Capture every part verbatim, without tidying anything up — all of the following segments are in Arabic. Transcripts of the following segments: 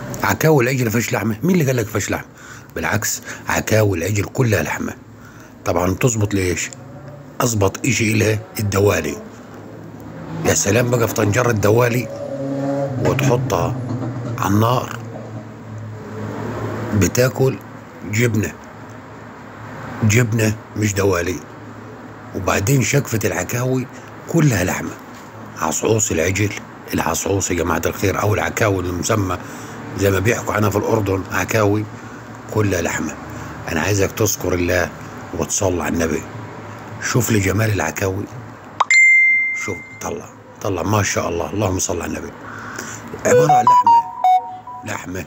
عكاوي العجل ما فيهاش لحمه؟ مين اللي قال لك ما فيهاش لحمه؟ بالعكس، عكاوي العجل كلها لحمه. طبعا تظبط ليش؟ اظبط اشي الها الدوالي. يا سلام بقى في طنجره الدوالي وتحطها على النار، بتاكل جبنه، جبنه مش دوالي. وبعدين شكفه العكاوي كلها لحمه. عصعوص العجل، العصعوص يا جماعه الخير، او العكاوي المسمى زي ما بيحكوا عنها في الاردن عكاوي، كلها لحمه. انا عايزك تذكر الله وتصلي على النبي. شوف لي جمال العكاوي، شوف، طلع طلع ما شاء الله، اللهم صل على النبي. عباره عن لحمه، لحمه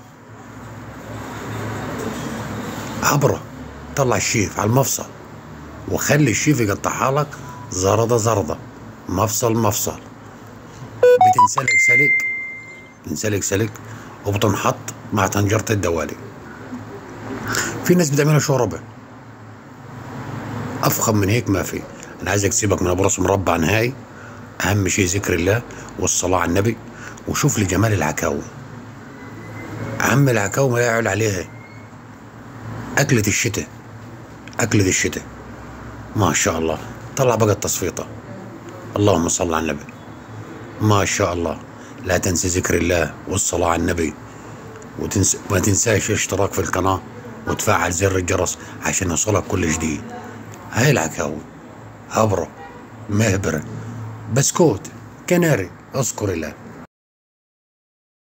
عبره. طلع الشيف على المفصل وخلي الشيف يقطعها لك زردة زردة، مفصل مفصل. بتنسلك سلك، بتنسلك سلك وبتنحط مع طنجرة الدوالي. في ناس بتعملها شوربة، أفخم من هيك ما في. أنا عايزك تسيبك من أبو راس مربع نهائي، أهم شيء ذكر الله والصلاة على النبي. وشوف لي جمال العكاوي، عم العكاوي ما يعلى عليها. أكلة الشتاء، أكلة الشتاء ما شاء الله. طلع بقى التصفيطة، اللهم صل على النبي، ما شاء الله. لا تنسى ذكر الله والصلاة على النبي، وتنس... ما تنساش الاشتراك في القناة وتفعل زر الجرس عشان يوصلك كل جديد. هاي العكاوي هبرة، مهبرة، بسكوت، كناري، اذكر الله.